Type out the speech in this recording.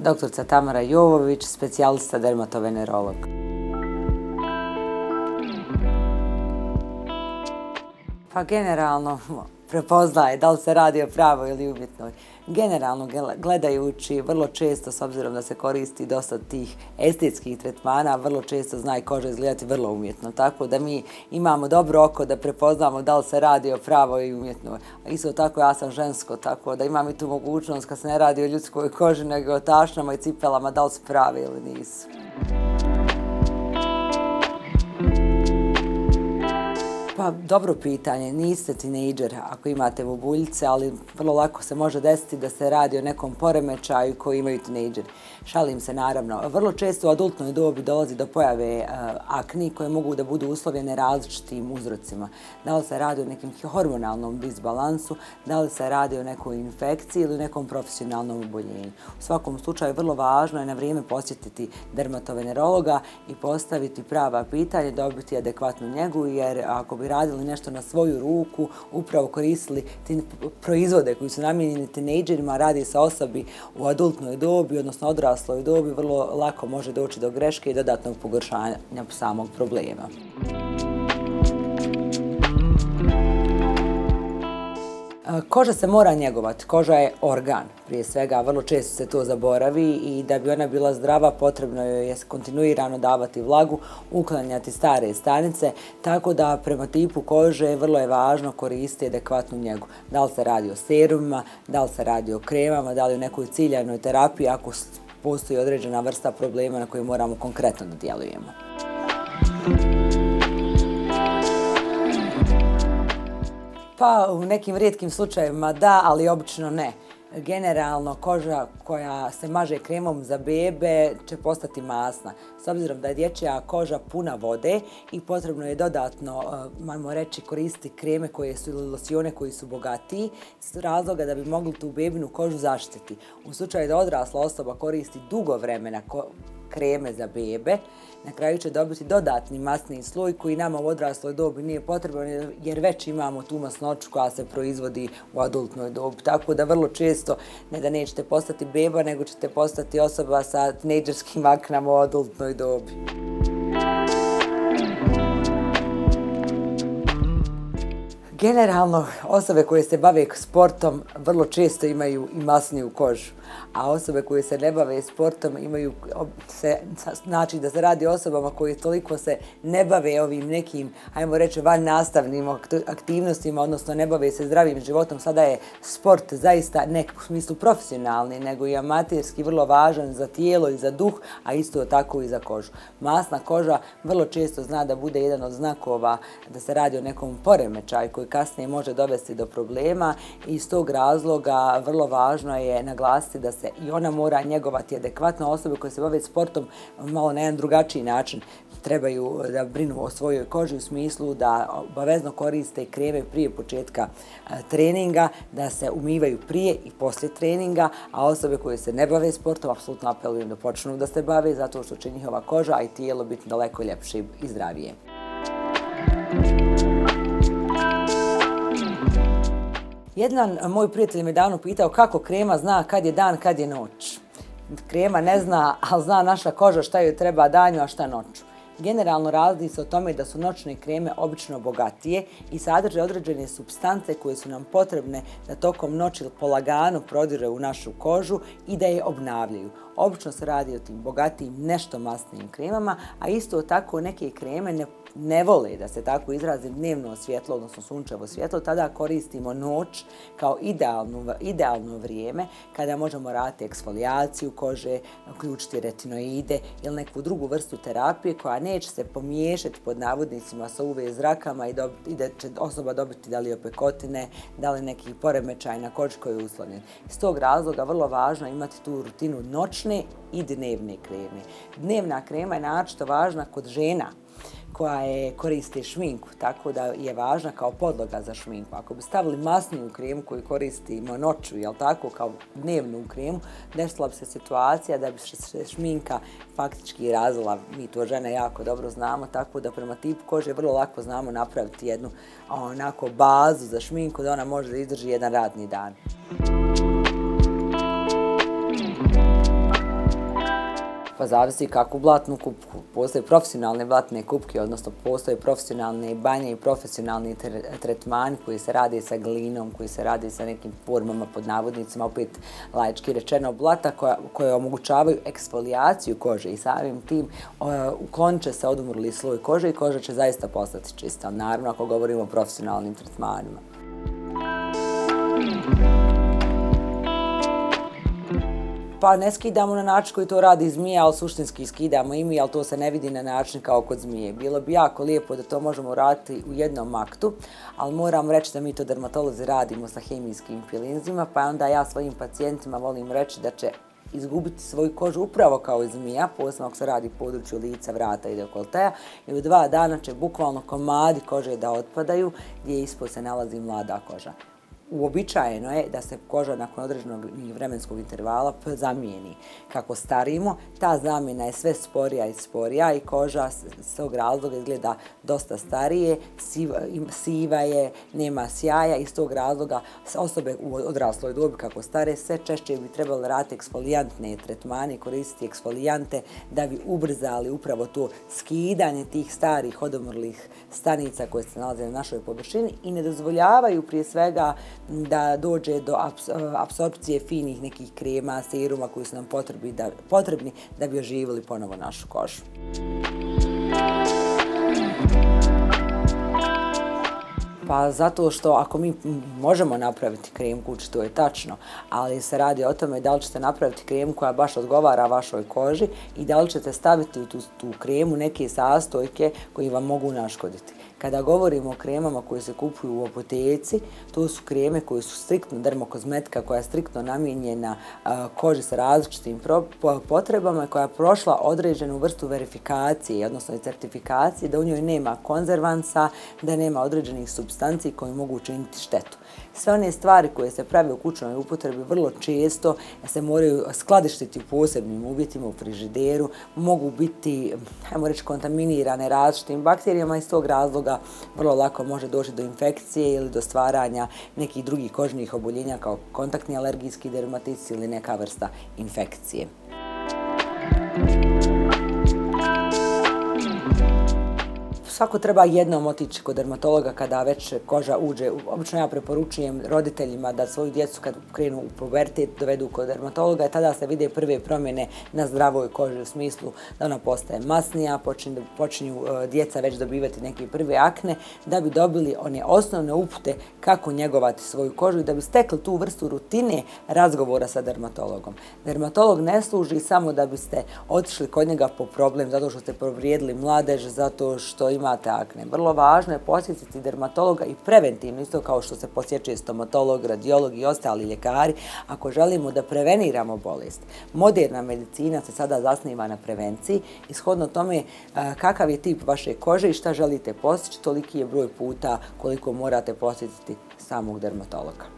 Doktorica Tamara Jovović, specijalista dermatovenerolog. Pa generalno prepoznaje da li se radi o pravoj ili umjetnoj. Generalno gledajući, vrlo često, s obzirom da se koristi dosta tih estetskih tretmana, vrlo često zna i koža izgledati vrlo umjetno. Tako da mi imamo dobro oko da prepoznamo da li se radi o pravoj i umjetnoj. A isto tako ja sam žensko, tako da imam i tu mogućnost kad se ne radi o ljudskoj koži, nego o tašnama i cipelama, da li su prave ili nisu. Pa dobro pitanje, niste tinejdžer ako imate bubuljice, ali vrlo lako se može desiti da se radi o nekom poremećaju koji imaju tinejdžeri. Šalim se naravno. Vrlo često u adultnoj dobi dolazi do pojave akni koje mogu da budu uslovljene različitim uzrocima. Da li se radi o nekim hormonalnom disbalansu, da li se radi o nekoj infekciji ili nekom profesionalnom oboljenju. U svakom slučaju vrlo važno je na vrijeme posjetiti dermatovenerologa i postaviti prava pitanja, dobiti adekvatnu njegu, jer ako bi radili nešto na svoju ruku, upravo koristili proizvode koji su namijenjeni tinejdžerima, radi se o osobi u adultnoj dobi, odnosno odrasloj dobi, vrlo lako može doći do greške i dodatnog pogoršanja samog problema. Koža se mora njegovati. Koža je organ, prije svega, vrlo često se to zaboravi i da bi ona bila zdrava potrebno joj je kontinuirano davati vlagu, uklanjati stare stanice, tako da prema tipu kože vrlo je važno koristiti adekvatnu njegu. Da li se radi o serumima, da li se radi o kremama, da li o nekoj ciljanoj terapiji ako postoji određena vrsta problema na koju moramo konkretno da djelujemo. Pa u nekim rijetkim slučajevima da, ali obično ne. Generalno koža koja se maže kremom za bebe će postati masna. S obzirom da je dječja koža puna vode i potrebno je dodatno, ajmo reći, koristiti kreme koje su ili losione koji su bogatiji, s razloga da bi mogli tu bebinu kožu zaštiti. U slučaju da odrasla osoba koristi dugo vremena kreme za bebe, na kraju će dobiti dodatni masni sloj koji nama u odrasloj dobi nije potreban jer već imamo tu masnoću koja se proizvodi u adultnoj dobi. Tako da vrlo često ne da nećete postati beba, nego ćete postati osoba sa tinejdžerskim aknama u adultnoj dobi. Generalno, osobe koje se bave sportom vrlo često imaju i masniju kožu, a osobe koje se ne bave sportom imaju, znači da se radi o osobama koje toliko se ne bave ovim nekim, ajmo reći, van nastavnim aktivnostima, odnosno ne bave se zdravim životom. Sada je sport zaista ne u smislu profesionalni, nego i amaterski vrlo važan za tijelo i za duh, a isto tako i za kožu. Masna koža vrlo često zna da bude jedan od znakova da se radi o nekom poremećaju koji kasnije može dovesti do problema i iz tog razloga vrlo važno je naglasiti da se i ona mora njegovati adekvatno. Osobe koje se bave sportom malo na jedan drugačiji način trebaju da brinu o svojoj koži u smislu da obavezno koriste kreme prije početka treninga, da se umivaju prije i poslije treninga, a osobe koje se ne bave sportom apsolutno apelujem da počnu da se bave zato što će njihova koža a i tijelo biti daleko ljepše i zdravije. Jedan moj prijatelj me davno pitao kako krema zna kad je dan, kad je noć. Krema ne zna, ali zna naša koža šta joj treba danju, a šta noću. Generalno radi se o tome da su noćne kreme obično bogatije i sadrže određene supstance koje su nam potrebne da tokom noći polagano prodire u našu kožu i da je obnavljaju. Obično se radi o tim bogatijim, nešto masnijim kremama, a isto tako neke kreme ne vole, da se tako izrazi, dnevno svjetlo, odnosno sunčevo svjetlo, tada koristimo noć kao idealno vrijeme kada možemo raditi eksfolijaciju kože, uključiti retinoide ili neku drugu vrstu terapije koja neće se pomiješati pod navodnicima sa UV zrakama i da će osoba dobiti da li opekotine, da li neki poremećaj na koži koji je uslovljen. Iz tog razloga vrlo važno imati tu rutinu noćne i dnevne kreme. Dnevna krema je naročito važna kod žena koja koriste šminku, tako da je važna kao podloga za šminku. Ako bi stavili masniju kremu koju koristimo noću, jel tako, kao dnevnu kremu, desila bi se situacija da bi se šminka faktički razvila. Mi to žene jako dobro znamo, tako da prema tipu kože vrlo lako znamo napraviti jednu onako bazu za šminku da ona može da izdrži jedan radni dan. Pa zavisi kakvu blatnu kupku. Postoje profesionalne blatne kupke, odnosno postoje profesionalne banje i profesionalni tretmani koji se rade sa glinom, koji se rade sa nekim formama pod navodnicima, opet laički rečeno blata koje omogućavaju eksfolijaciju kože i samim tim uklonit će se odumrli sloj kože i koža će zaista postati čista. Naravno ako govorimo o profesionalnim tretmanima. Pa ne skidamo na način koji to radi zmija, ali suštinski skidamo i mi, ali to se ne vidi na način kao kod zmije. Bilo bi jako lijepo da to možemo raditi u jednom aktu, ali moram reći da mi to dermatolozi radimo sa hemijskim pilinzima, pa onda ja svojim pacijentima volim reći da će izgubiti svoju kožu upravo kao i zmija, posebno ako se radi u području lica, vrata i dekolteja, i u 2 dana će bukvalno komadi kože da otpadaju gdje ispod se nalazi mlada koža. Uobičajeno je da se koža nakon određenog vremenskog intervala zamijeni. Kako starimo, ta zamjena je sve sporija i sporija i koža s tog razloga izgleda dosta starije, siva je, nema sjaja. Iz tog razloga osobe u odrasloj dobi kako stare sve češće bi trebalo raditi eksfolijantne tretmane, koristiti eksfolijante da bi ubrzali upravo to skidanje tih starih odomrlih stanica koje se nalaze na našoj površini i ne dozvoljavaju prije svega da dođe do apsorpcije finih nekih krema, seruma koji su nam potrebni da bi oživjeli ponovo našu kožu. Pa zato što ako mi možemo napraviti krem kući, to je tačno, ali se radi o tome da li ćete napraviti kremu koja baš odgovara vašoj koži i da li ćete staviti u tu kremu neke sastojke koji vam mogu naškoditi. Kada govorimo o kremama koje se kupuju u apoteci, to su kreme koje su striktno dermokozmetika, koja je striktno namijenjena koži sa različitim potrebama i koja je prošla određenu vrstu verifikacije, odnosno certifikacije, da u njoj nema konzervansa, da nema određenih supstanci koji mogu učiniti štetu. Sve one stvari koje se prave u kućnoj upotrebi vrlo često se moraju skladištiti u posebnim uvjetima u frižideru, mogu biti, ajmo reći, kontaminirane različitim bakterijama i iz tog razloga vrlo lako može doći do infekcije ili do stvaranja nekih drugih kožnih oboljenja kao kontaktni alergijski dermatitis ili neka vrsta infekcije. Svako treba jednom otići kod dermatologa kada već koža uđe. Obično ja preporučujem roditeljima da svoju djecu kad krenu u pubertet dovedu kod dermatologa i tada se vide prve promjene na zdravoj koži u smislu da ona postaje masnija, počinju djeca već dobivati neke prve akne da bi dobili one osnovne upute kako njegovati svoju kožu i da bi stekli tu vrstu rutine razgovora sa dermatologom. Dermatolog ne služi samo da biste otišli kod njega po problem zato što ste povrijedili mladež, zato što imate akne. Vrlo važno je posjetiti dermatologa i preventivno, isto kao što se posjećuje stomatolog, radiolog i ostali ljekari, ako želimo da preveniramo bolest. Moderna medicina se sada zasniva na prevenciji i shodno tome kakav je tip vaše kože i šta želite postići, toliki je broj puta koliko morate posjetiti samog dermatologa.